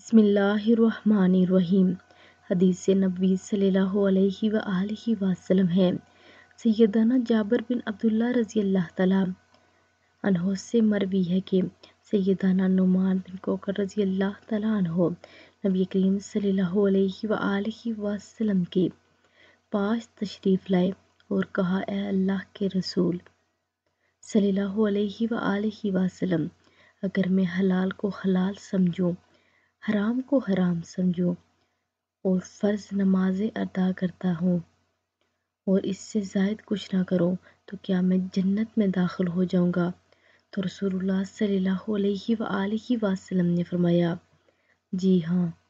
बिस्मिल्लाहिर्रहमानिर्रहीम। हदीस नबी सल्लल्लाहु अलैहि व आलिहि वसल्लम है। सैयदना जाबिर बिन अब्दुल्लाह रज़ी अल्लाह तआला अन्हो से मरवी है कि सैयदना नुमान बिन कोकर रज़ी अल्लाह तआला अन्हो नबी करीम सल्लल्लाहु अलैहि व आलिहि वसल्लम के पास तशरीफ़ लाए और कहा, ए अल्लाह के रसूल सल्लल्लाहु अलैहि व आलिहि वसल्लम, अगर मैं हलाल को हलाल समझूं, हराम को हराम समझूं और फ़र्ज़ नमाज़ें अदा करता हूँ और इससे ज़ायद कुछ ना करूँ तो क्या मैं जन्नत में दाखिल हो जाऊँगा? तो रसूलुल्लाह सल्लल्लाहु अलैहि व आलिहि वसल्लम ने फरमाया, जी हाँ,